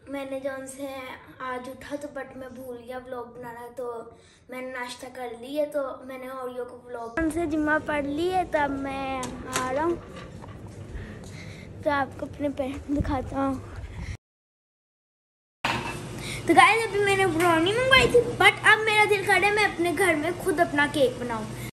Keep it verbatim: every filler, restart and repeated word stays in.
मैंने जो उनसे आज उठा तो बट मैं भूल गया व्लॉग बनाना, तो मैंने नाश्ता कर ली है, तो मैंने ओरियो को व्लॉग उनसे जिम्मा पढ़ ली है। तब मैं आ रहा हूँ तो आपको अपने पेरेंट्स दिखाता हूँ। तो गाइस अभी मैंने ब्राउनी मंगवाई थी, बट अब मेरा दिल कर रहा है मैं अपने घर में खुद अपना केक बनाऊँ।